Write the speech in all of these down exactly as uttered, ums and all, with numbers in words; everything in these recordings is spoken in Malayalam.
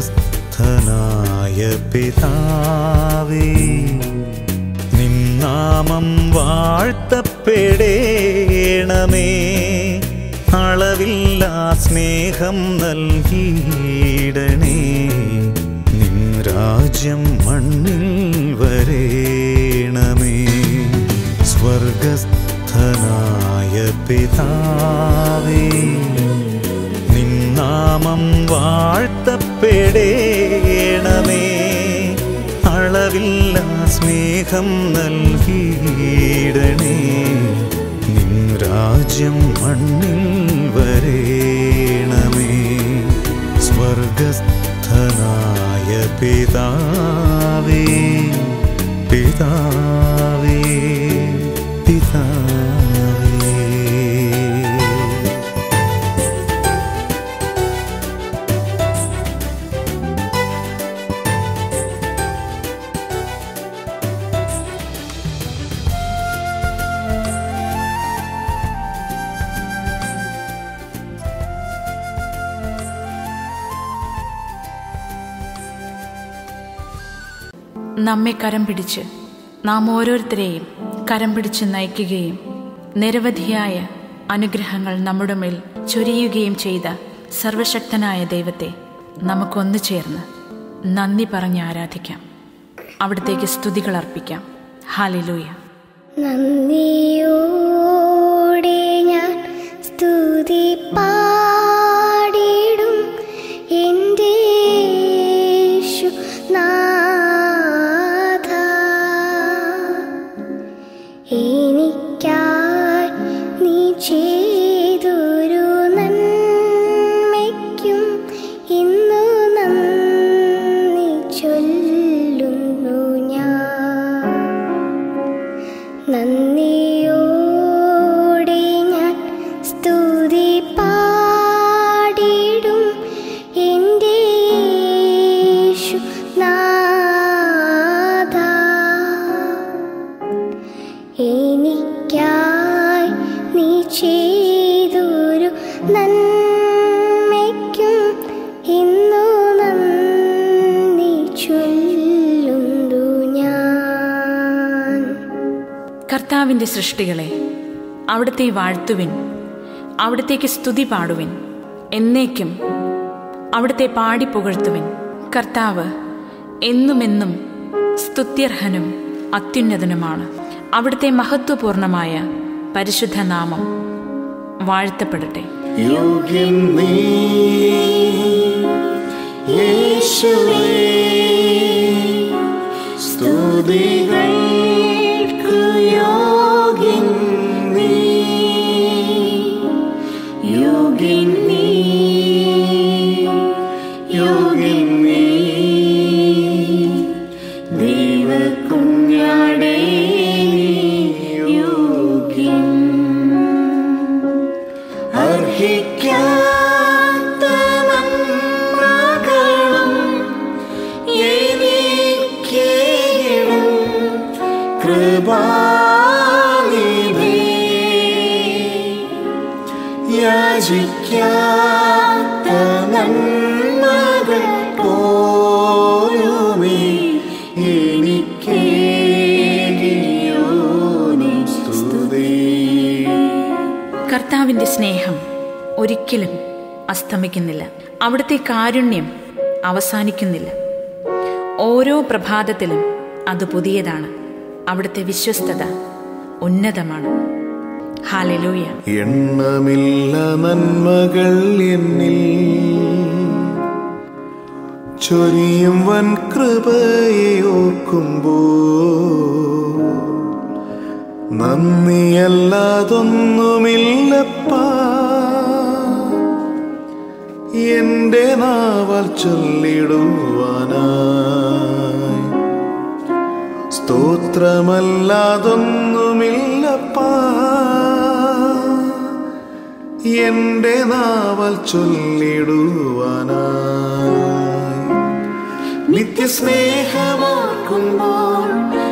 സ്വർഗസ്ഥനായ പിതാവേ, നിൻ നാമം വാഴ്ത്തപ്പെടേണമേ. അളവില്ലാ സ്നേഹം നൽകിയിടണേ. നിൻ രാജ്യം മണ്ണിൽ വരേണമേ. സ്വർഗസ്ഥനായ പിതാവേ, നിൻ നാമം വാഴ്ത്തപ്പെടേണമേ. അളവില്ലാ സ്നേഹം നൽകിയിടണേ. നിൻ രാജ്യം മണ്ണിൽ വരേണമേ. സ്വർഗസ്ഥനായ പിതാവേ, പിതാവേ, പിതാവേ. നമ്മെ കരം പിടിച്ച് നാം ഓരോരുത്തരെയും കരം പിടിച്ച് നയിക്കുകയും നിരവധിയായ അനുഗ്രഹങ്ങൾ നമ്മുടെ മേൽ ചൊരിയുകയും ചെയ്ത സർവശക്തനായ ദൈവത്തെ നമുക്കൊന്നു ചേർന്ന് നന്ദി പറഞ്ഞ് ആരാധിക്കാം. അവിടത്തേക്ക് സ്തുതികൾ അർപ്പിക്കാം. ഹല്ലേലൂയ. നന്ദിയോടെ ഞാൻ സ്തുതി പാടിടും എൻ്റെ യേശുനാഥ. എനിക്കായി നീ ചെയ്തൊരു നന്മയ്ക്കും ഇന്നു നന്ദി ചൊല്ലുന്നു ഞാൻ. നന്ദിയോടെ ഞാൻ സ്തുതി പാടിടും എൻ്റെ യേശുനാഥ. എനിക്കായി നീ ചെയ്തൊരു നന്മയ്ക്കും ഇന്നു നന്ദി ചൊല്ലുന്നു ഞാൻ. കർത്താവിൻ്റെ സൃഷ്ടികളെ അവിടുത്തെ വാഴ്ത്തുവിൻ, അവിടത്തേക്ക് സ്തുതി പാടുവിൻ, എന്നേക്കും അവിടുത്തെ പാടി പുകഴ്ത്തുവിൻ. കർത്താവ് എന്നുമെന്നും സ്തുത്യർഹനും അത്യുന്നതനുമാണ്. അവിടുത്തെ മഹത്വപൂർണമായ പരിശുദ്ധ നാമം വാഴ്ത്തപ്പെടട്ടെ. യോഗ്യൻ നീ യേശുവേ, സ്തുതികൾക്കു യോഗ്യൻ നീ, യോഗ്യൻ നീ, യോഗ്യൻ നീ, ദൈവകുഞ്ഞാടേ യോഗ്യൻ. അർഹിക്കാത്ത നന്മകളും എനിക്കേകിടും കൃപാനിധി. യാചിക്കാത്ത നന്മകൾ പോലുമേ എനിക്കേകിയോ നീ സ്തുതി. കർത്താവിൻ്റെ സ്നേഹം ഒരിക്കലും അസ്തമിക്കുന്നില്ല. അവിടുത്തെ കാരുണ്യം അവസാനിക്കുന്നില്ല. ഓരോ പ്രഭാതത്തിലും അത് പുതിയതാണ്. അവിടുത്തെ വിശ്വസ്തത ഉന്നതമാണ്. ഹല്ലേലൂയ. എണ്ണമില്ല നന്മകൾ എന്നിൽ ചൊരിയും വൻ കൃപയെ ഓർക്കുമ്പോ നന്ദിയല്ലാതൊന്നുമില്ലപ്പാ. എന്റെ നാവാൽ ചൊല്ലിടുവാനായി സ്തോത്രമല്ലാതൊന്നുമില്ലപ്പാ. എന്റെ നാവാൽ ചൊല്ലിടുവാനായി നിത്യസ്നേഹമോർക്കുമ്പോൾ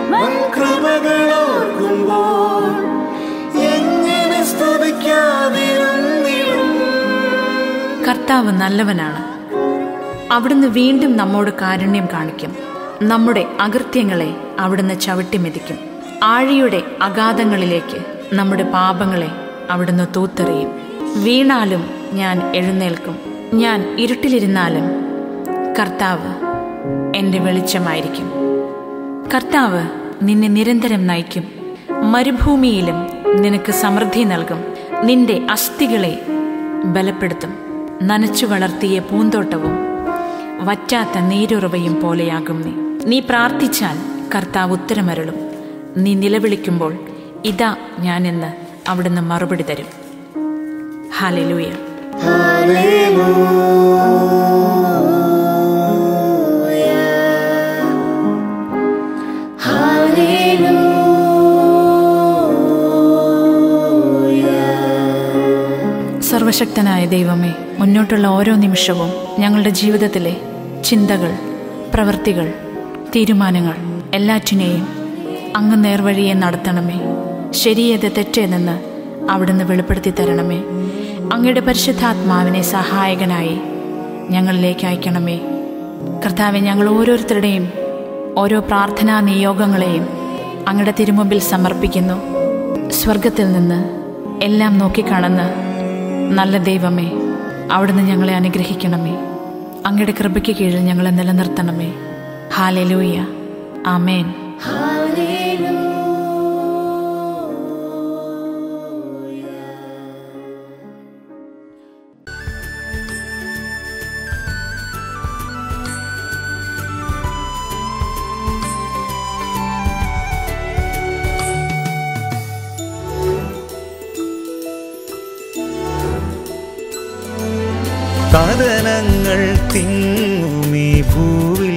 വൻകൃപകളോർക്കുമ്പോൾ എങ്ങനെ സ്തുതിക്കാതിരുന്നിടും. കർത്താവ് നല്ലവനാണ്. അവിടുന്ന് വീണ്ടും നമ്മോട് കാരുണ്യം കാണിക്കും. നമ്മുടെ അകൃത്യങ്ങളെ അവിടുന്ന് ചവിട്ടിമെതിക്കും. ആഴിയുടെ അഗാധങ്ങളിലേക്ക് നമ്മുടെ പാപങ്ങളെ അവിടുന്ന് തൂത്തെറിയും. വീണാലും ഞാൻ എഴുന്നേൽക്കും, ഞാൻ ഇരുട്ടിലിരുന്നാലും കർത്താവ് എൻ്റെ വെളിച്ചമായിരിക്കും. കർത്താവ് നിന്നെ നിരന്തരം നയിക്കും. മരുഭൂമിയിലും നിനക്ക് സമൃദ്ധി നൽകും. നിന്റെ അസ്ഥികളെ ബലപ്പെടുത്തും. നനച്ചു വളർത്തിയ പൂന്തോട്ടവും വറ്റാത്ത നീരുറവയും പോലെയാകും നീ. നീ പ്രാർത്ഥിച്ചാൽ കർത്താവ് ഉത്തരമരുളും. നീ നിലവിളിക്കുമ്പോൾ ഇതാ ഞാനെന്ന് അവിടുന്ന് മറുപടി തരും. ഹല്ലേലൂയ. സർവശക്തനായ ദൈവമേ, മുന്നോട്ടുള്ള ഓരോ നിമിഷവും ഞങ്ങളുടെ ജീവിതത്തിലെ ചിന്തകൾ, പ്രവൃത്തികൾ, തീരുമാനങ്ങൾ എല്ലാറ്റിനെയും അങ്ങ് നേർവഴിയെ നടത്തണമേ. ശരിയേത് തെറ്റേതെന്ന് അവിടുന്ന് വെളിപ്പെടുത്തി തരണമേ. അങ്ങയുടെ പരിശുദ്ധാത്മാവിനെ സഹായകനായി ഞങ്ങളിലേക്ക് അയക്കണമേ. കർത്താവെ, ഞങ്ങൾ ഓരോരുത്തരുടെയും ഓരോ പ്രാർത്ഥനാ നിയോഗങ്ങളെയും അങ്ങയുടെ തിരുമുമ്പിൽ സമർപ്പിക്കുന്നു. സ്വർഗത്തിൽ നിന്ന് എല്ലാം നോക്കിക്കാണുന്ന നല്ല ദൈവമേ, അവിടുന്ന് ഞങ്ങളെ അനുഗ്രഹിക്കണമേ. അങ്ങയുടെ കൃപയ്ക്ക് കീഴിൽ ഞങ്ങളെ നിലനിർത്തണമേ. ഹല്ലേലൂയ. ആമേൻ. കഥനങ്ങൾ തിങ്ങുമീ ഭൂവിൽ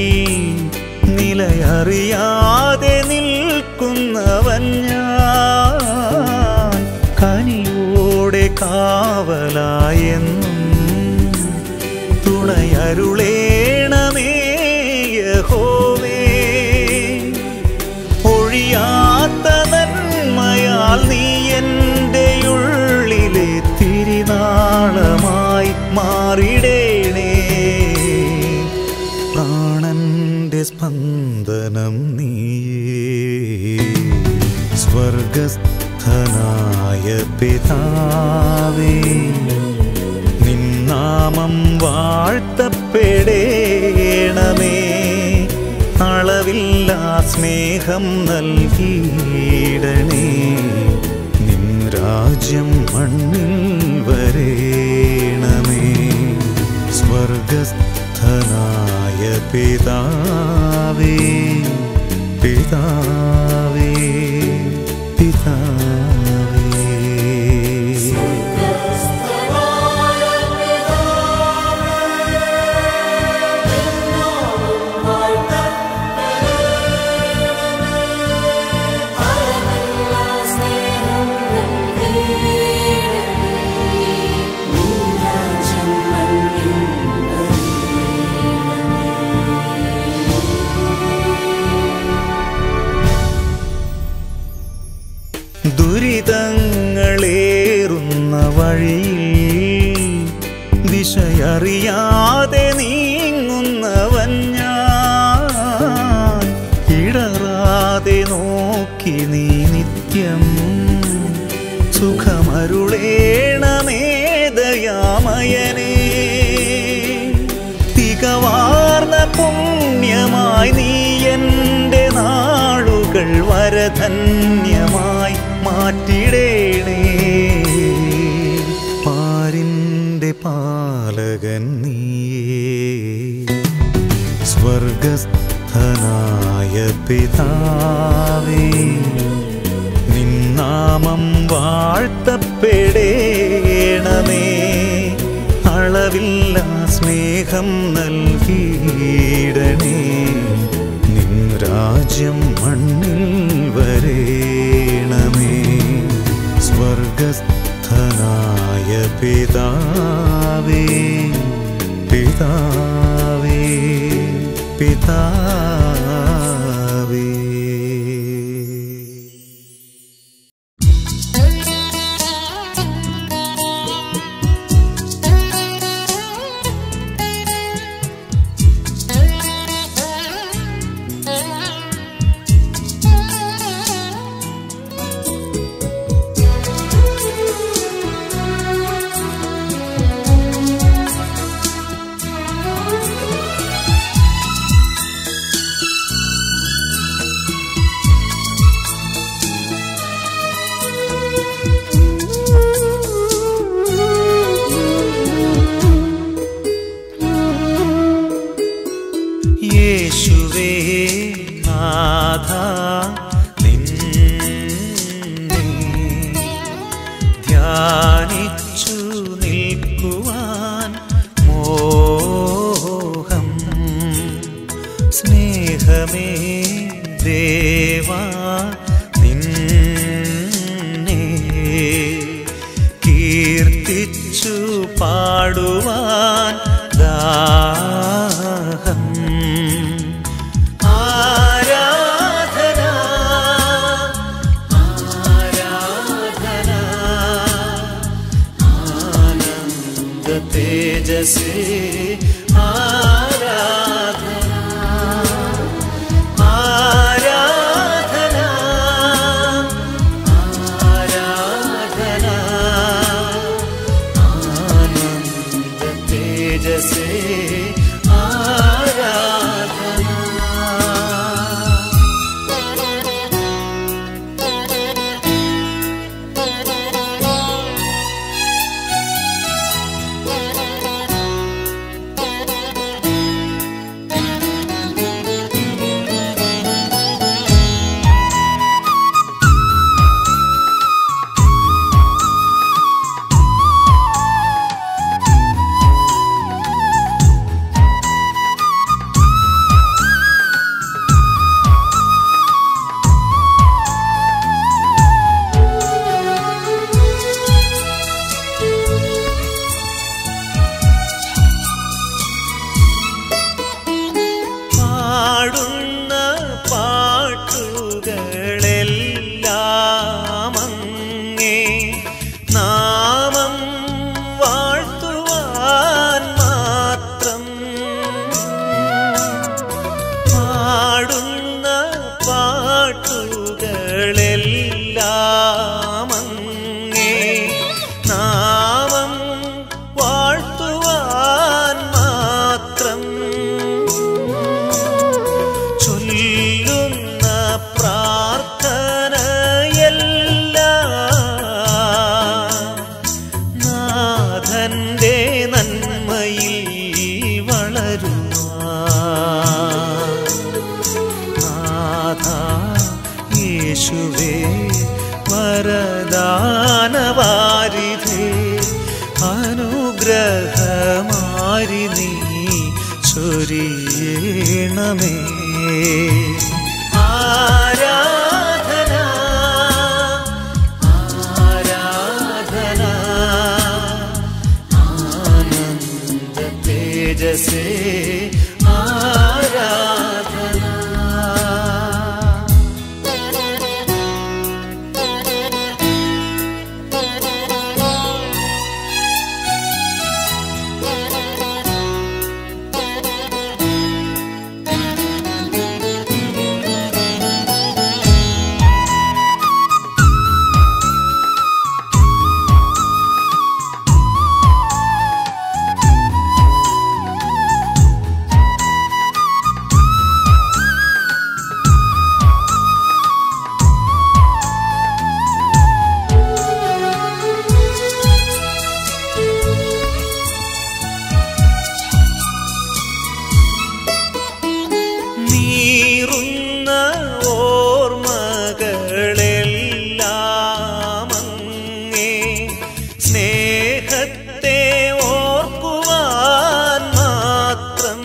നിലയറിയാതെ നിൽക്കുന്നവൻ ഞാൻ. കനിയോടെ കാവലായെന്നും തുണയരുളേണമേ യഹോവേ. ഒഴിയാത്ത നന്മയാൽ നീ എൻ്റെ ഉള്ളിലെ തിരിനാളമായി മാറിടേണേ. പ്രാണന്റെ സ്പന്ദനം നീയേ. സ്വർഗസ്ഥനായ പിതാവേ, നിന്നാമം വാഴ്ത്തപ്പെടേണമേ. അളവില്ലാ സ്നേഹം നൽകിയിടണേ. നിൻ രാജ്യം മണ്ണിൽ വരേണമേ. സ്വർഗസ്ഥനായ പിതാവേ, പിതാവേ, പിതാവേ. ദുരിതങ്ങളേറുന്ന വഴിയിൽ ദിശയറിയാതെ നീങ്ങുന്നവൻ ഞാൻ. ഇടറാതെ നോക്കി നീ നിത്യം സുഖമരുളേണമേ ദയാമയനേ. തികവാർന്ന പുണ്യമായി നീ എൻ്റെ നാളുകൾ വരധന്യമായി മാറ്റിടേണേ. പാരിൻ്റെ പാലകൻ നീയേ. സ്വർഗസ്ഥനായ പിതാവേ, നിന്നാമം വാഴ്ത്തപ്പെടേണമേ. അളവില്ലാ സ്നേഹം നൽകിയിടണേ. നിൻ രാജ്യം മണ്ണിൽ വരേണമേ. സ്വർഗസ്ഥനായ പിതാവേ, പിതാവേ, പിതാവേ. യേശുവേ നാഥ നിന്നെ ധ്യാനിച്ചു നിൽക്കുവാൻ മോഹം. സ്നേഹമേ ദേവാ നിന്നെ കീർത്തിച്ചു പാടുവാൻ ദാഹം. ആരാധന ആരാധന ആനന്ദ തേജസ്സേ ആരാധന ആരാധന ആരാധന ആനന്ദ തേജസ്സേ ആരാധന. പാടുന്ന പാട്ടുകളെല്ലാം അങ്ങേ നാമം വാഴ്ത്തുവാൻ മാത്രം. പാടുന്ന പാട്ടുകളെല്ലാം അങ്ങേ നാമം വാഴ്ത്തുവാൻ മാത്രം. ചൊല്ലുന്ന പ്രാർത്ഥനയെല്ലാം നാഥന്റെ നന്മയിൽ വളരുവാൻ. നാഥ യേശുവേ വരദാനവാരിധേ അനുഗ്രഹമാരി നീ ചൊരിയണമേ. ആരാധന ആരാധന ആനന്ദ തേജസ്സേ ആരാധന. നീറുന്ന ഓർമ്മകളെല്ലാം അങ്ങേ സ്നേഹത്തെ ഓർക്കുവാൻ മാത്രം.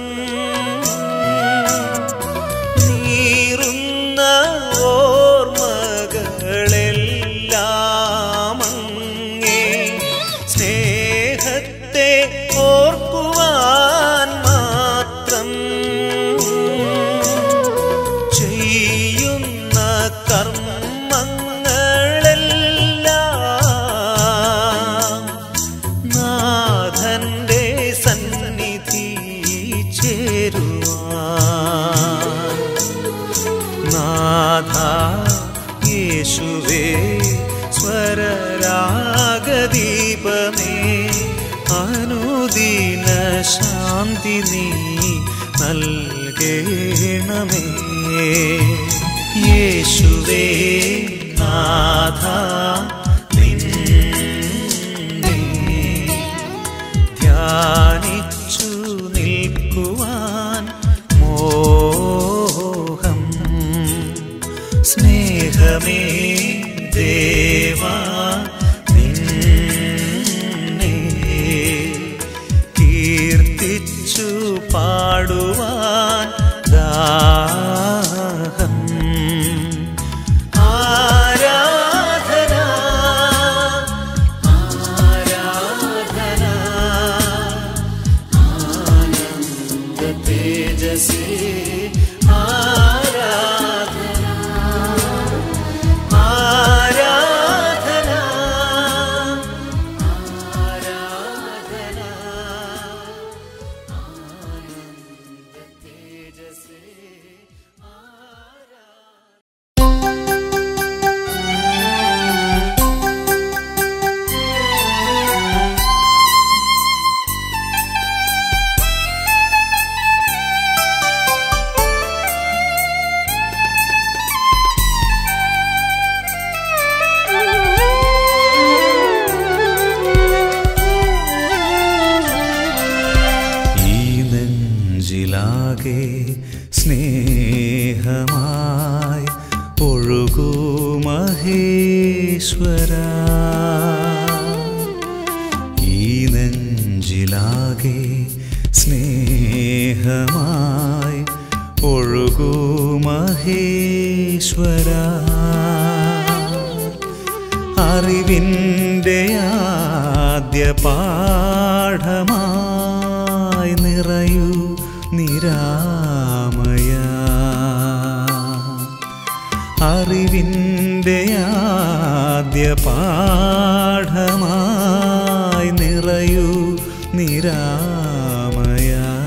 നീറുന്ന ഓർമ്മകളെല്ലാം അങ്ങേ സ്നേഹത്തെ ഓർക്കുവാൻ മാത്രം. ചെയ്യുന്ന കർമ്മങ്ങളെല്ലാം നാഥന്റെ സന്നിധി ചേരുവാൻ. നാഥ യേശുവേ സ്വരരാഗദീപമേ അനുദിന ശാന്തി നീ നൽകണമേ. യേശുവേ നാഥ നിന്നെ ധ്യാനിച്ചു നിൽക്കുവാൻ മോ ദാഹം. ആരാധന ആരാധന ആനന്ദ തേജസേ ആരാധന ആരാധന ആരാധന ആനന്ദ തേജസേ ിലാകെ സ്നേഹമായി ഒഴുകൂ മഹേശ്വര. ഈ നെഞ്ചിലാകെ സ്നേഹമായി ഒഴുകൂ മഹേശ്വര. അറിവിൻ്റെ ആദ്യ പാഠമായി നിറയൂ നിരാമയ. അറിവിൻ്റെ ആദ്യ പാഠമായി നിറയൂ നിരാമയ.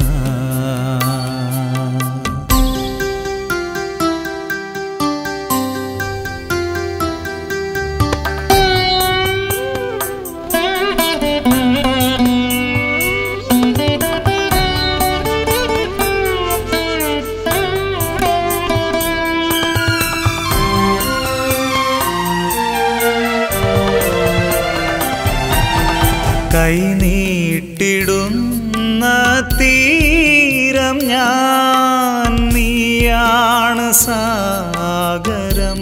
കൈനീട്ടിടുന്ന തീരം ഞാൻ, നീയാണ് സാഗരം.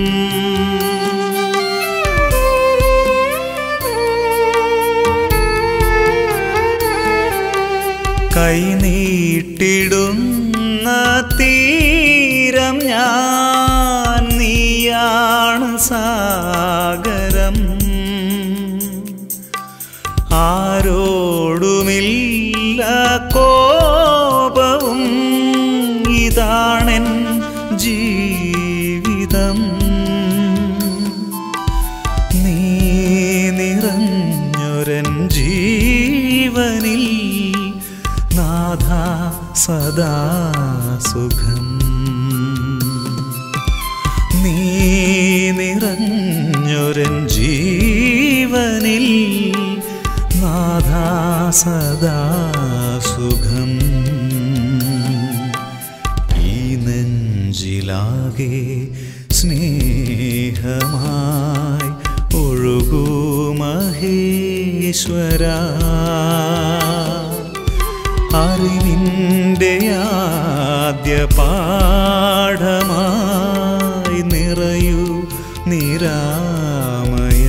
കൈനീട്ടിടുന്ന തീരം ഞാൻ, നീയാണ് സാഗരം. ആരോടുമില്ല കോപവും, ഇതാണെൻ ജീവിതം. നീ നിറഞ്ഞൊരൻ ജീവനിൽ നാഥ സദാ സുഖം. നീ നിറഞ്ഞൊരൻ ജീവനിൽ നാഥ സദാ സുഖം. ഈ നെഞ്ചിലാകെ സ്നേഹമായി ഒഴുകൂ മഹേശ്വര. അറിവിൻ്റെ ആദ്യ പാഠമായി നിറയൂ നിരാമയ.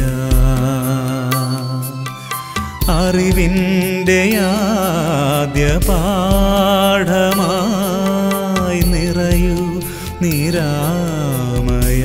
അറിവിൻ്റെ ആദ്യ പാഠമായി നിറയൂ നിരാമയ.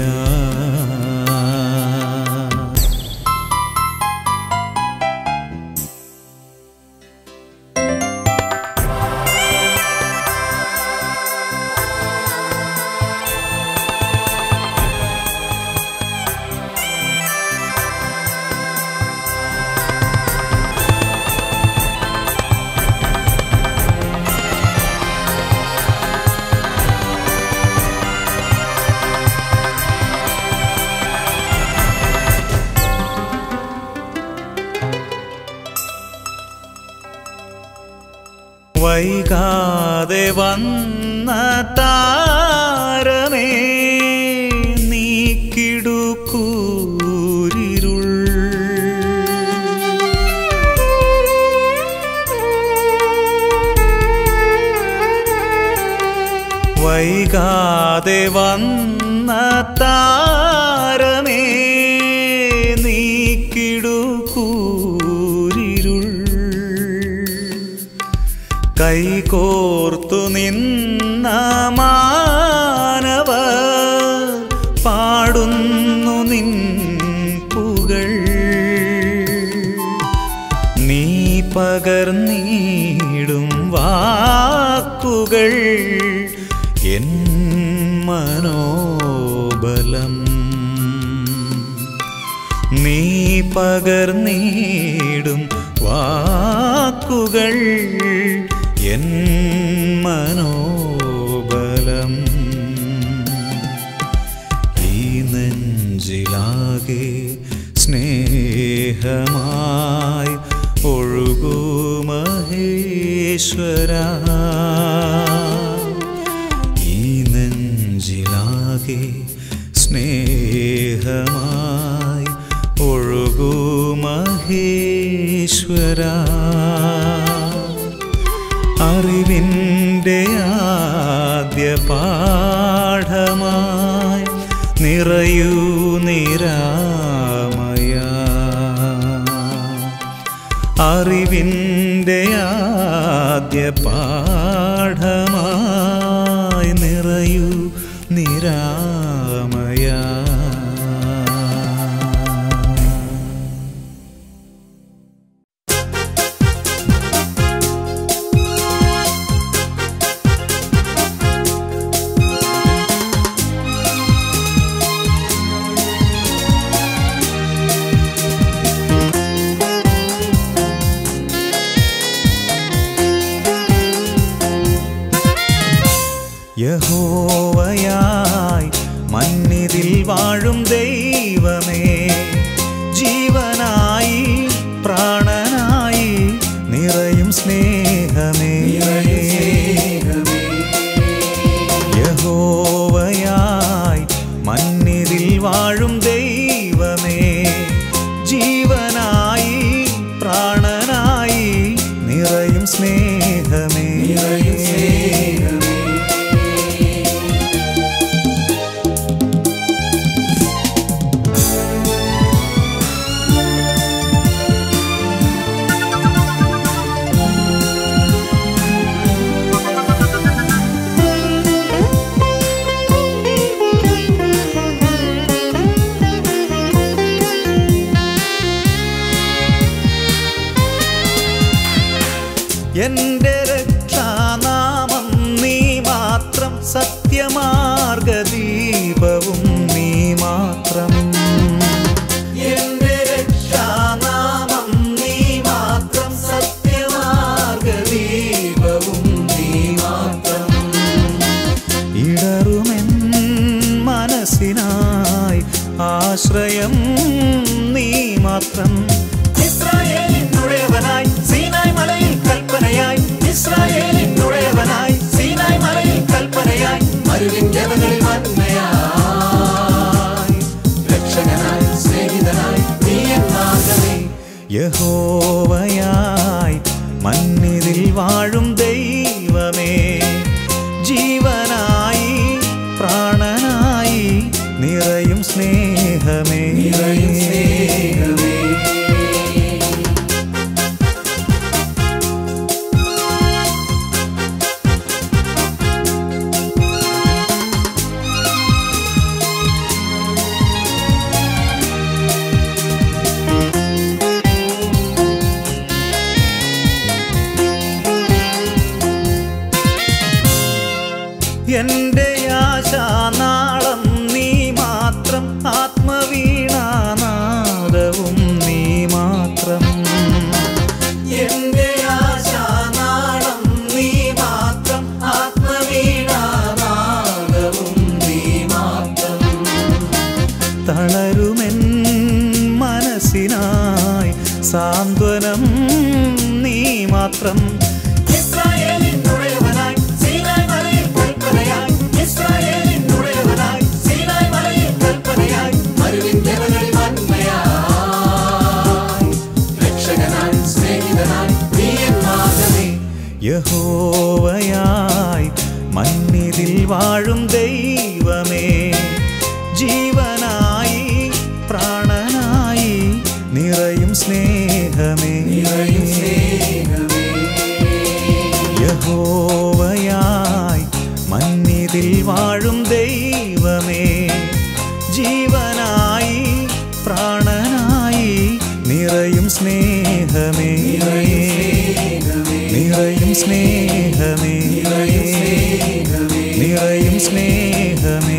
വൈകാതെ വന്ന താരമേ നീക്കിടുക്കൂരിരുൾ. വൈകാതെ വന്ന താരമേ നീക്കിടുക്കൂരിരുൾ. കൈകോർത്തു നിന്ന മാനവ പാടുന്നു നിൻ പുകൾ. നീ പകർന്നിടും വാക്കുകൾ എൻ മനോബലം. നീ പകർന്നിടും വാക്കുകൾ എൻ മനോബലം. ഈ നെഞ്ചിലാകെ സ്നേഹമായി ഒഴുകൂ മഹേശ്വരാ. ഈ നെഞ്ചിലാകെ സ്നേഹമായി ഒഴുകൂ മഹേശ്വരാ. അറിവിൻ്റെ ആദ്യ പാഠമായി നിറയൂ നിരാമയ. അറിവിൻ്റെ ആദ്യ പാഠമായി നിറയൂ നിരാമയ. യഹോവയായി മന്നിതിൽ വാഴും ദൈവമേ, ജീവനായി പ്രാണനായി നിറയും സ്നേഹമേ. യഹോവയായി മന്നിതിൽ വാഴും ദൈവമേ, ജീവനായി പ്രാണനായി നിറയും സ്നേഹമേ. എന്റെ രക്ഷാനാമം നീ മാത്രം, സത്യമാർഗദീപവും നീ മാത്രം. എന്റെ രക്ഷാനാമം നീ മാത്രം, സത്യമാർഗദീപവും നീ മാത്രം. ഇടറുമെൻ മനസ്സിനായി ആശ്രയം നീ മാത്രം. ഇസ്രായേലിനുടയവനായി സീനായ് മലയിൽ കൽപ്പനയായി, ഇസ്രായേലിനുടയവനായി സീനായ് മലയിൽ കൽപ്പനയായി, മരുവിൻ ജനങ്ങളിൽ മന്മയായി രക്ഷകനായി സ്നേഹിതനായി നീ എൻ മാർഗ്ഗമേ. യഹോവയായി മന്നിതിൽ വാഴും ദൈവമേ, ജീവനായി പ്രാണനായി നിറയും സ്നേഹമേ. എന്റെ ആശാനാളം നീ മാത്രം, ആത്മവീണാനാദവും നീ മാത്രം. എന്റെ ആശാനാളം നീ മാത്രം, ആത്മവീണാനാദവും നീ മാത്രം. തളരുമെൻ മനസ്സിനായി സാന്ത്വനം നീ മാത്രം. ഇസ്രായേലിനുടയവനായി സീനായ് മലയിൽ കൽപ്പനയായി, ഇസ്രായേലിനുടയവനായി സീനായ് മലയിൽ കൽപ്പനയായി, മരുവിൻ ജനങ്ങളിൽ മന്മയായി രക്ഷകനായി സ്നേഹിതനായി നീ എൻ മാർഗ്ഗമേ. യഹോവയായി മന്നിതിൽ വാഴും ദൈവമേ, ജീവനായി പ്രാണനായി നിറയും സ്നേഹമേ. യഹോവയായി എന്നിൽ വാഴും ദൈവമേ, ജീവനായി പ്രാണനായി നിറയും സ്നേഹമേ, നിറയും സ്നേഹമേ, നിറയും സ്നേഹമേ,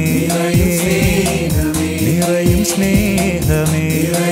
നിറയും സ്നേഹമേ.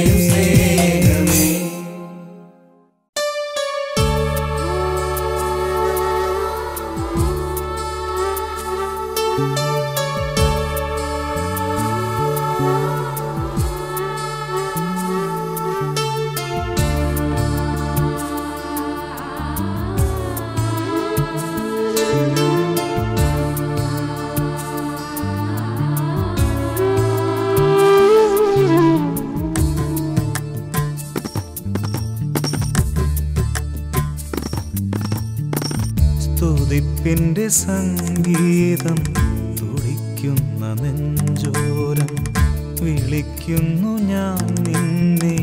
സ്തുതിപ്പിൻ്റെ സംഗീതം തുടിക്കുന്ന നെഞ്ചോരം വിളിക്കുന്നു ഞാൻ നിന്നെ,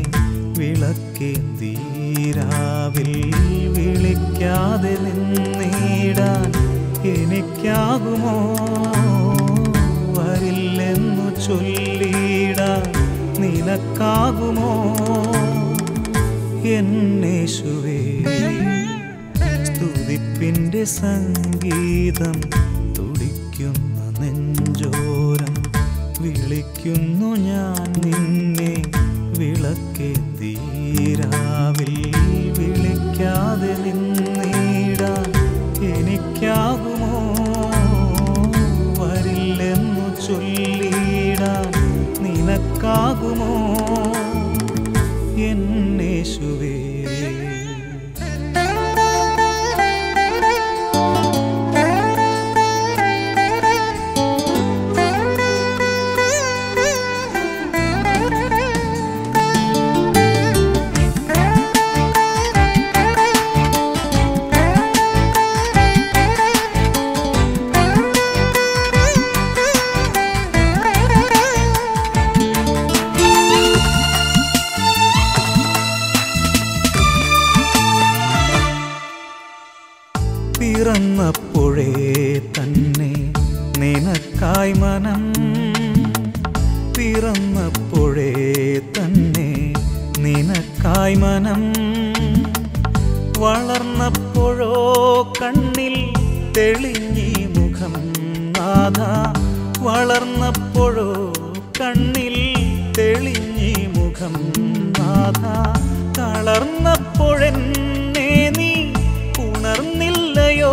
വിളക്കേന്തീരാവിൽ വിളിക്കാതെ നിന്നിടാൻ എനിക്കാകുമോ? വരില്ലെന്നു ചൊല്ലിടാൻ നിനക്കാകുമോ? എന്നേശുവേ, സ്തുതിപ്പിൻ്റെ സംഗീതം തുടിക്കുന്ന നെഞ്ചോരം വിളിക്കുന്നു ഞാൻ നിന്നെ, വിളക്കേന്തീരാവിൽ വിളിക്കാതെ നിന്നിടാൻ എനിക്കാകുമോ? വരില്ലെന്നു ചൊല്ലിടാൻ നിനക്കാകുമോ? എന്നേശുവേ, പിറന്നപ്പോഴേ തന്നെ നിനക്കായി മനം, പിറന്നപ്പോഴേ തന്നെ നിനക്കായി മനം, വളർന്നപ്പോഴോ കണ്ണിൽ തെളിഞ്ഞി മുഖം നാഥ, വളർന്നപ്പോഴോ കണ്ണിൽ തെളിഞ്ഞി മുഖം നാഥ, തളർന്നപ്പോഴെന്നെ നീ പുണർന്നില്ലയോ?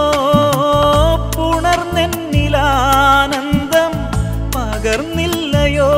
പുണർന്നെന്നിലാനന്ദം പകർന്നില്ലയോ?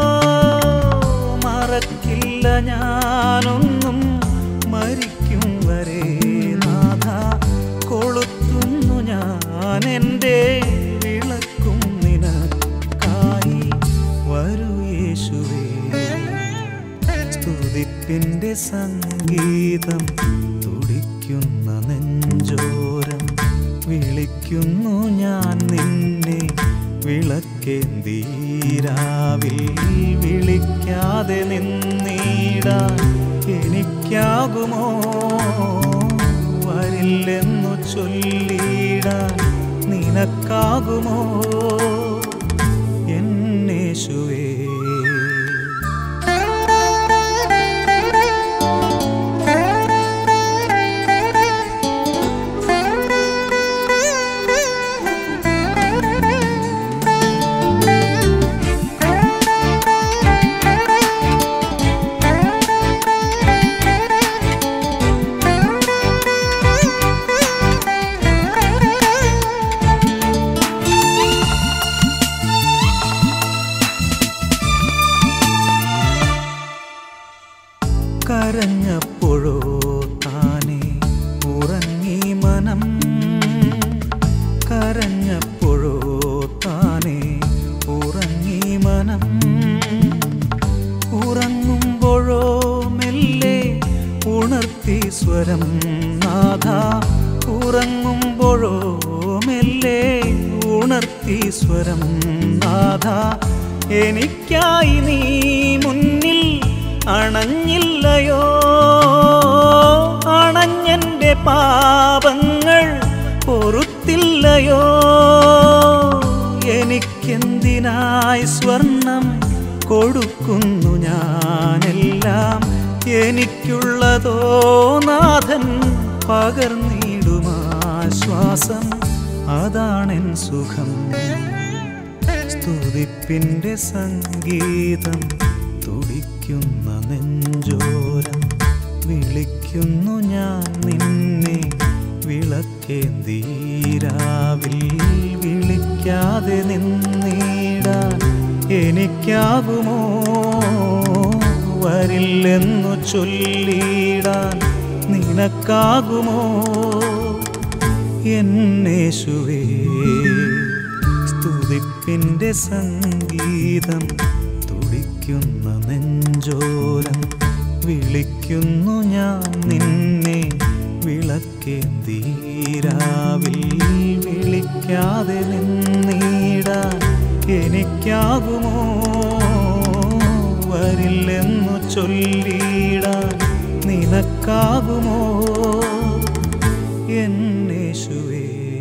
മറക്കില്ല ഞാനൊന്നും മരിക്കും വരെ നാഥ, കൊളുത്തുന്നു ഞാൻ എൻ്റെ വിളക്കും നിനക്കായി. വരൂ യേശുവേ, സ്തുതിപ്പിൻ്റെ സംഗീതം തുടിക്കുന്ന നെഞ്ചോരം വിളിക്കുന്നു ഞാൻ നിന്നെ, വിളക്കേന്തീരാവിൽ വിളിക്കാതെ നിന്നിടാൻ എനിക്കാകുമോ? വരില്ലെന്നു ചൊല്ലിടാൻ നിനക്കാകുമോ? എന്നേശുവേ, കരഞ്ഞപ്പോഴോ താനെ ഉറങ്ങി മനം, കരഞ്ഞപ്പോഴോ താനെ ഉറങ്ങി മനം, ഉറങ്ങുമ്പോഴോ മെല്ലെ ഉണർത്തി സ്വരം നാഥ, ഉറങ്ങുമ്പോഴോ മെല്ലെ ഉണർത്തി സ്വരം നാഥ, എനിക്കായി നീ മുന്നിൽ അണഞ്ഞില്ലയോ? അണഞ്ഞെൻ്റെ പാപങ്ങൾ പൊറുത്തില്ലയോ? എന്തിനായി സ്വർണം കൊടുക്കുന്നു ഞാനെല്ലാം എനിക്കുള്ളതോ നാഥൻ പകർന്നിടുമാശ്വാസം അതാണെൻ സുഖം. സ്തുതിപ്പിൻ്റെ സംഗീതം തുടിക്കുന്ന നെഞ്ചോരം വിളിക്കുന്നു ഞാൻ നിന്നെ വിളക്കേന്തീരാവിൽ വിളിക്കാതെ നിന്നിടാൻ എനിക്കാകുമോ? വരില്ലെന്നു ചൊല്ലിടാൻ നിനക്കാകുമോ? എന്നേശുവേ സ്തുതിപ്പിൻ്റെ സംഗീതം തുടിക്കുന്ന നെഞ്ചോരം വിളിക്കുന്നു ഞാൻ നിന്നെ വിളക്കേന്തീരാവിൽ വിളിക്കാതെ നിന്നിടാൻ എനിക്കാകുമോ? വരില്ലെന്നു ചൊല്ലിടാൻ നിനക്കാകുമോ? എന്നേശുവേ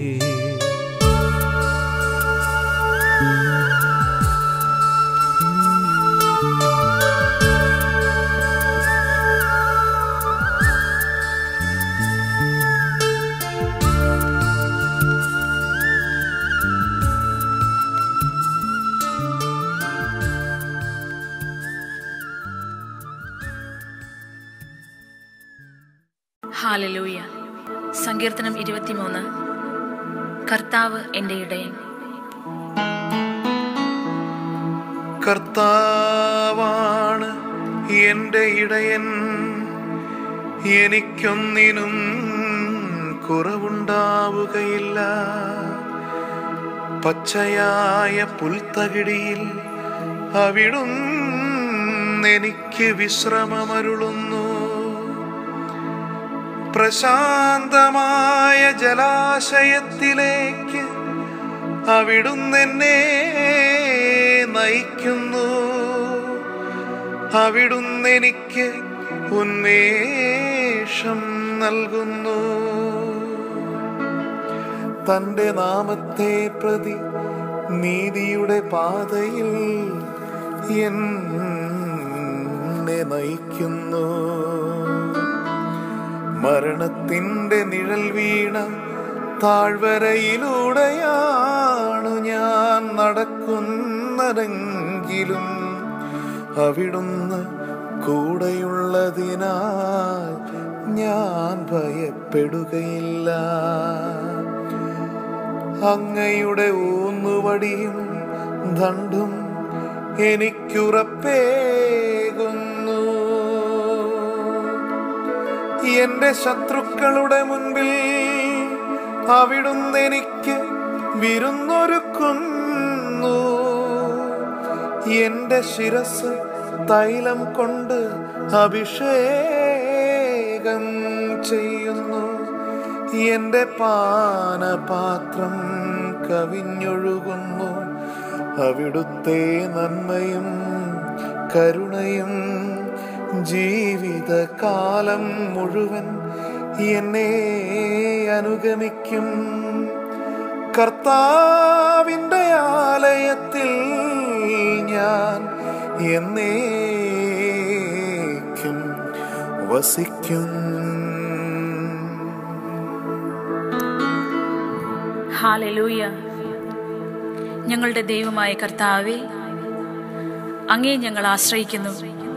ഹല്ലേലൂയ. സങ്കീർത്തനം ഇരുപത്തിമൂന്ന്. കർത്താവ് എൻ്റെ ഇടയൻ. കർത്താവാണ് എൻ്റെ ഇടയൻ, എനിക്കൊന്നിനും കുറവുണ്ടാവുകയില്ല. പച്ചയായ പുൽത്തകിടിയിൽ അവിടുന്ന് എനിക്ക് വിശ്രമമരുളുന്നു. പ്രശാന്തമായ ജലാശയത്തിലേക്ക് അവിടുന്ന് എന്നെ നയിക്കുന്നു. അവിടുന്ന് എനിക്ക് ഉന്മേഷം നൽകുന്നു. തൻ്റെ നാമത്തെ പ്രതി നീതിയുടെ പാതയിൽ എന്നെ നയിക്കുന്നു. മരണത്തിൻ്റെ നിഴൽ വീണ താഴ്വരയിലൂടെയാണു ഞാൻ നടക്കുന്നതെങ്കിലും അവിടുന്ന് കൂടെയുള്ളതിനാൽ ഞാൻ ഭയപ്പെടുകയില്ല. അങ്ങയുടെ ഊന്നുവടിയും ദണ്ഡും എനിക്കുറപ്പേകുന്നു. എന്റെ ശത്രുക്കളുടെ മുൻപിൽ അവിടുന്ന് എനിക്ക് വിരുന്നൊരുക്കുന്നു. എന്റെ ശിരസ് തൈലം കൊണ്ട് അഭിഷേകം ചെയ്യുന്നു. എന്റെ പാനപാത്രം കവിഞ്ഞൊഴുകുന്നു. അവിടുത്തെ നന്മയും കരുണയും ജീവിതകാലം മുഴുവൻ എന്നെ അനുഗമിക്കും. കർത്താവിൻ്റെ ആലയത്തിൽ ഞാൻ എന്നേക്കും വസിക്കും. ഹല്ലേലൂയ. ഞങ്ങളുടെ ദൈവമായ കർത്താവേ, അങ്ങേ ഞങ്ങൾ ആശ്രയിക്കുന്നു.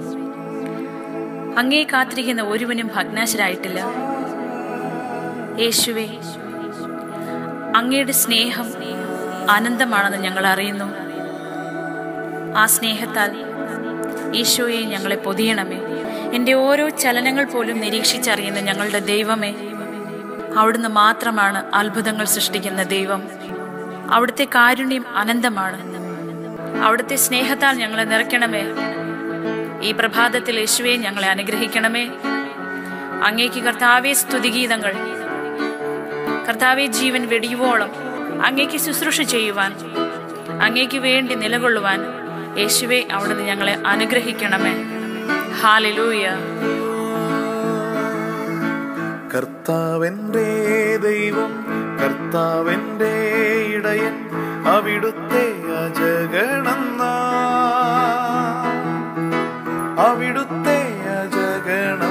അങ്ങേ കാത്തിരിക്കുന്ന ഒരുവനും ഭഗ്നാശരായിട്ടില്ല. യേശുവേ, അങ്ങയുടെ സ്നേഹം അനന്തമാണെന്ന് ഞങ്ങൾ അറിയുന്നു. ആ സ്നേഹത്താൽ ഈശോയെ ഞങ്ങളെ പൊതിയണമേ. എൻ്റെ ഓരോ ചലനങ്ങൾ പോലും നിരീക്ഷിച്ചറിയുന്ന ഞങ്ങളുടെ ദൈവമേ, അവിടുന്ന് മാത്രമാണ് അത്ഭുതങ്ങൾ സൃഷ്ടിക്കുന്ന ദൈവം. അവിടുത്തെ കാരുണ്യം അനന്തമാണ്. അവിടുത്തെ സ്നേഹത്താൽ ഞങ്ങളെ നിറയ്ക്കണമേ. ഈ പ്രഭാതത്തിൽ യേശുവേ ഞങ്ങളെ അനുഗ്രഹിക്കണമേ. അങ്ങേക്ക് കർത്താവേ സ്തുതിഗീതങ്ങൾ. കർത്താവേ, ജീവൻ വെടിയുവോളം അങ്ങേക്ക് ശുശ്രൂഷ ചെയ്യുവാൻ, അങ്ങേക്ക് വേണ്ടി നിലകൊള്ളുവാൻ യേശുവേ അവിടുന്ന് ഞങ്ങളെ അനുഗ്രഹിക്കണമേ. ഹല്ലേലൂയ. കർത്താവെന്റെ ദൈവം, കർത്താവെന്റെ ഇടയൻ അവിടുത്തെ അജഗണം നാം, അവിടുത്തെ അജഗണം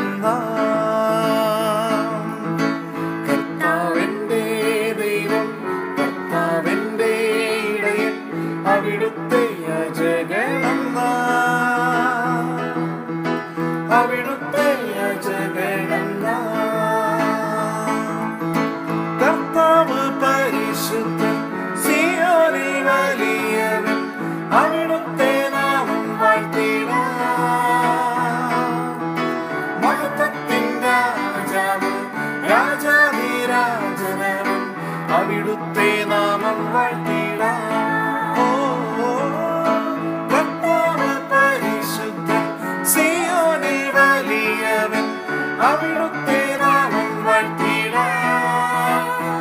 നാം. കർത്താവെന്റെ ദൈവം, കർത്താവെന്റെ ഇടയൻ അവിടുത്തെ അജഗണം നാം, അവിടുത്തെ അജഗണം നാം. കർത്താവ് പരിശുദ്ധൻ, സിയോനിൽ വലിയവൻ, അവിടുത്തെ നാമം വാഴ്ത്തിടാം. മഹത്വത്തിൻ രാജാവ്, രാജാധിരാജനവൻ, അവിടുത്തെ നാമം വാഴ്ത്തിടാം. ഓ കർത്താവ് പരിശുദ്ധൻ, സിയോനിൽ വലിയവൻ, അവിടുത്തെ നാമം വാഴ്ത്തിടാം.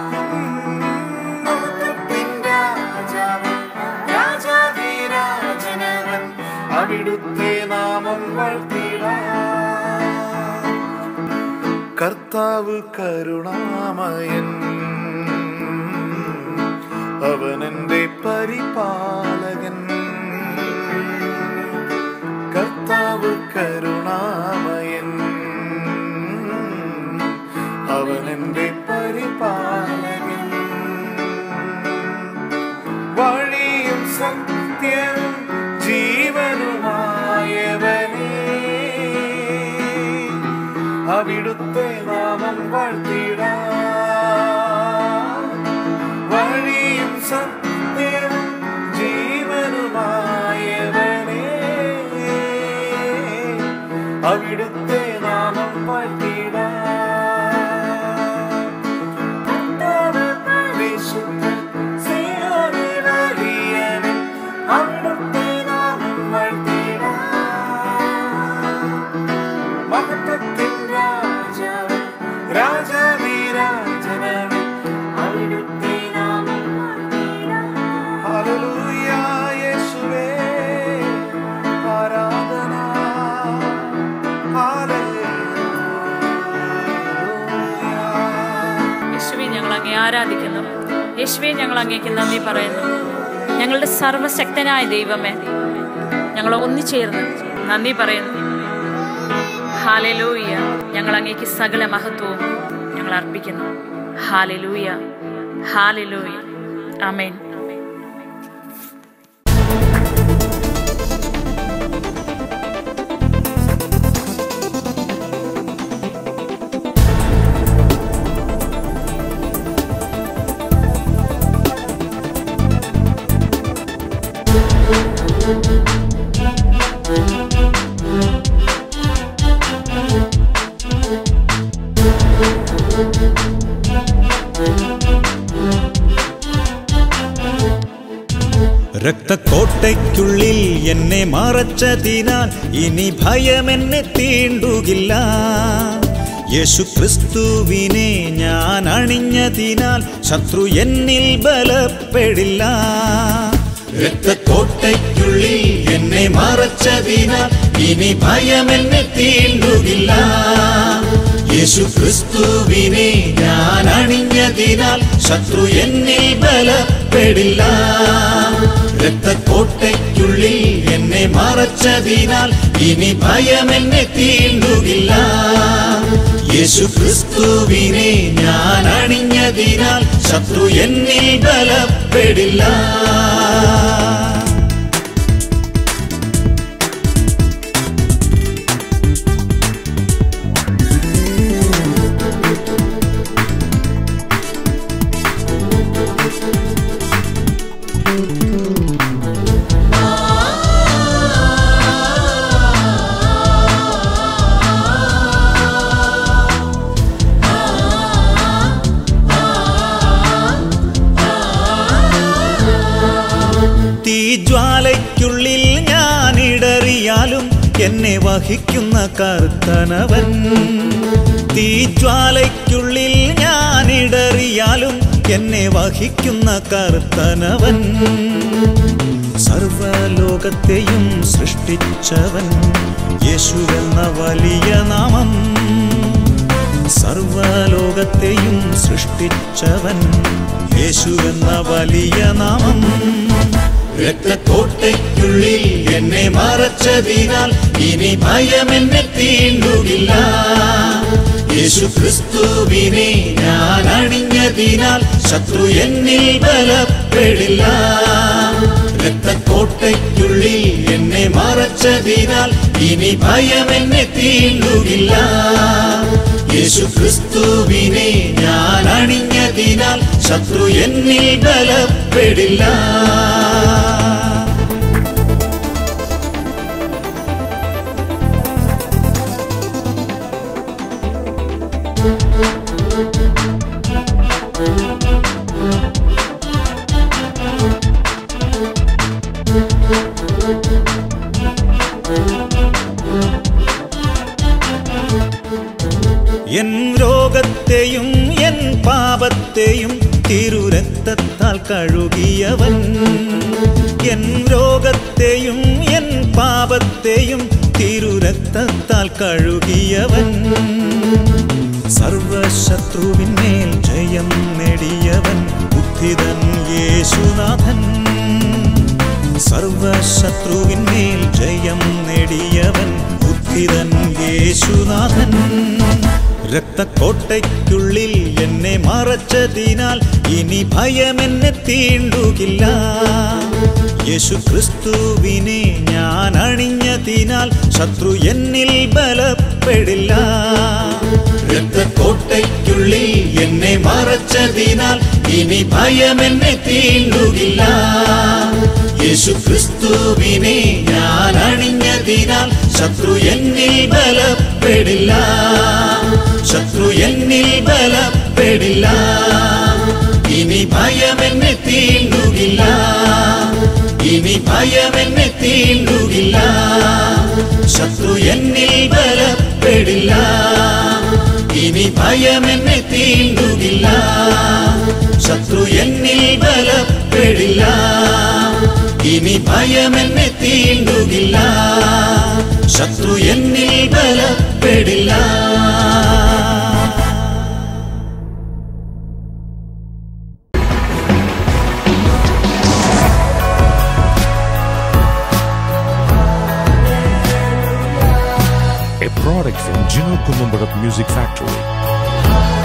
മഹത്വത്തിൻ രാജാവ്, രാജാധിരാജനവൻ, അവിടുത്തെ നാമം വാഴ്ത്തിടാം. കർത്താവ് കരുണാമയൻ, അവനെന്റെ പരിപാലകൻ. കർത്താവ് കരുണാമയൻ, അവനെന്റെ പരിപാലകൻ. വഴിയും സത്യവും ജീവനുമായവനേ, അവിടുത്തെ നാമം വാഴ്ത്തിടാം. വഴിയും സത്യവും ജീവനുമായവനേ, അവിടുത്തെ നാമം വാഴ്ത്തിടാം. കർത്താവ് പരിശുദ്ധൻ, സിയോനിൽ വലിയവൻ, അവിടുത്തെ നാമം വാഴ്ത്തിടാം. മഹത്വത്തിൻ രാജാവ്, രാജാധിരാജനവൻ, അവിടുത്തെ നാമം വാഴ്ത്തിടാം. ഹല്ലേലൂയ യേശുവേ, ആരാധന. യേശുവെ, ഞങ്ങൾ അങ്ങേ ആരാധിക്കുന്നു. യേശുവെ, ഞങ്ങൾ അങ്ങേക്ക് നന്ദി പറയുന്നു. ഞങ്ങളുടെ സർവശക്തനായ ദൈവമേ, ഞങ്ങൾ ഒന്നുചേർന്ന് നന്ദി പറയുന്നു. ഹല്ലേലൂയ. ഞങ്ങൾ അങ്ങേക്ക് സകല മഹത്വവും ഞങ്ങൾ അർപ്പിക്കുന്നു. ഹല്ലേലൂയ, ഹല്ലേലൂയ, ആമേൻ. രക്തക്കോട്ടയ്ക്കുള്ളിൽ എന്നെ മറച്ചതിനാൽ ഇനി ഭയം എന്നെ തീണ്ടുകില്ല. യേശു ക്രിസ്തുവിനെ ഞാൻ അണിഞ്ഞതിനാൽ ശത്രു എന്നിൽ ബലപ്പെടില്ല. രക്തക്കോട്ടയ്ക്കുള്ളിൽ എന്നെ മറച്ചതിനാൽ ഇനി ഭയം എന്നെ തീണ്ടുകില്ല. യേശു ക്രിസ്തുവിനെ ഞാൻ അണിഞ്ഞതിനാൽ ശത്രു എന്നിൽ ബലപ്പെടില്ല. രക്തക്കോട്ടയ്ക്കുള്ളിൽ എന്നെ മറച്ചതിനാൽ ഇനി ഭയം എന്നെ തീണ്ടുകില്ല. യേശു ക്രിസ്തുവിനെ ഞാൻ അണിഞ്ഞതിനാൽ ശത്രു എന്നിൽ ബലപ്പെടില്ല. തീജ്വാലയ്ക്കുള്ളിൽ ഞാനിടറിയാലും എന്നെ വഹിക്കുന്ന കർത്തനവൻ. തീജ്വാലയ്ക്കുള്ളിൽ ഞാനിടറിയാലും എന്നെ വഹിക്കുന്ന കർത്തനവൻ. സർവലോകത്തെയും സൃഷ്ടിച്ചവൻ യേശുവെന്ന വലിയ നാമം. സർവലോകത്തെയും സൃഷ്ടിച്ചവൻ യേശുവെന്ന വലിയ നാമം. രക്തക്കോട്ടയ്ക്കുള്ളിൽ എന്നെ മറച്ചതിനാൽ ഇനി ഭയം എന്നെ തീണ്ടുകില്ല. യേശു ക്രിസ്തുവിനെ ഞാൻ അണിഞ്ഞതിനാൽ ശത്രു എന്നിൽ ബലപ്പെടില്ല. രക്തക്കോട്ടയ്ക്കുള്ളിൽ എന്നെ മറച്ചതിനാൽ ഇനി ഭയം എന്നെ തീണ്ടുകില്ല. യേശു ക്രിസ്തുവിനെ ഞാൻ അണിഞ്ഞതിനാൽ ശത്രു എന്നിൽ ബലപ്പെടില്ല. എൻ രോഗത്തെയും എൻ പാപത്തെയും തിരുരക്തത്താൽ കഴുകിയവൻ. എൻ രോഗത്തെയും എൻ പാപത്തെയും തിരുരക്തത്താൽ കഴുകിയവൻ. സർവശത്രുവിന്മേൽ ജയം നേടിയവൻ ബുദ്ധിതൻ യേശുനാഥൻ. സർവശത്രുവിന്മേൽ ജയം നേടിയവൻ ബുദ്ധിതൻ യേശുനാഥൻ. രക്തക്കോട്ടയ്ക്കുള്ളിൽ എന്നെ മറച്ചതിനാൽ ഇനി ഭയം എന്നെ തീണ്ടുകില്ല. യേശു ക്രിസ്തുവിനെ ഞാൻ അണിഞ്ഞതിനാൽ ശത്രു എന്നിൽ ബലപ്പെടില്ല. രക്തക്കോട്ടയ്ക്കുള്ളിൽ എന്നെ മറച്ചതിനാൽ ഇനി ഭയം എന്നെ തീണ്ടുകില്ല. യേശു ക്രിസ്തുവിനെ ഞാൻ അണിഞ്ഞതിനാൽ ശത്രു എന്നിൽ ബലപ്പെടില്ല. ശത്രു എന്നിൽ ബലപ്പെടില്ല. ഇനി ഭയം എന്നെ തീണ്ടുകില്ല. ഇനി ഭയം എന്നെ തീണ്ടുകില്ല. ശത്രു എന്നിൽ ബലപ്പെടില്ല. ഇനി ഭയം എന്നെ തീണ്ടുകില്ല. ശത്രു എന്നിൽ ബലപ്പെടില്ല. ഇനി ഭയം എന്നെ തീണ്ടുകില്ല. ശത്രു എന്നിൽ ബലപ്പെടില്ല. A product from Gino Columbarat Music Factory.